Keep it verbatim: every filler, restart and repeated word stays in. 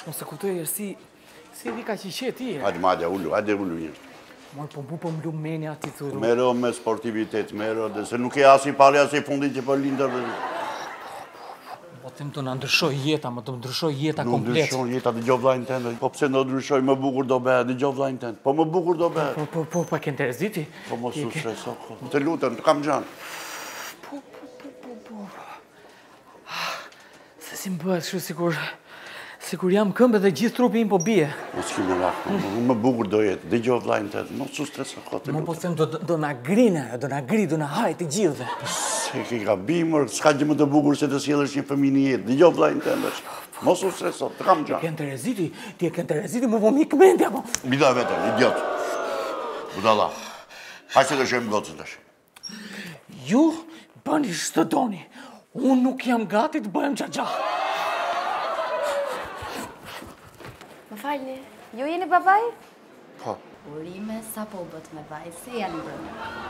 Mos e kuptoj si si vi ka që qe ti. Hajde, ma, hajde, ullu, hajde, ullu një. Mor, po mu po më lumeni ati thuru. Mero me sportivitet, mero, dhe se nuk e asi pari, asi fundit që për lindër dhe... Po tem të në ndryshoj jeta, më të ndryshoj jeta Nuk komplet. ndryshoj jeta, dhe gjo vlajnë tënë. Po pse në ndryshoj, më bukur do bëhe, dhe gjo vlajnë tënë. Po më bukur do bëhe. Po, po, po, pa ke interesiti? Po mos u streso, të lutën, të kam gjanë. Po, po, po, po, po. Se si më bëhet shu sikur... Sikur jam këmbë dhe gjithë trupi im po bie. Mos ki me lakë, më bukur do jetë, dhe gjo vlajnë tënë. Mos u streso, të lutën. Më po them do na grine, do na gri, do na haj të gjithëve. Se ki ka bimër, s'ka gjë më të bukur se të sjellësh një fëmijë në jetë. Dhe gjo vlajnë tënë. Mos u streso, të kam gjanë. Ti e ke Tereziti, ti e ke Tereziti, më po mik mendja po. Bida vetën, idiot. Budalla. Hajde të shojmë gocën tash. Ju bëni ç'të doni. Unë nuk jam gati të bëhem xhaxha. Më falni, ju jeni babai? Po. Urime sa po bët me vaj, si janë brëmë?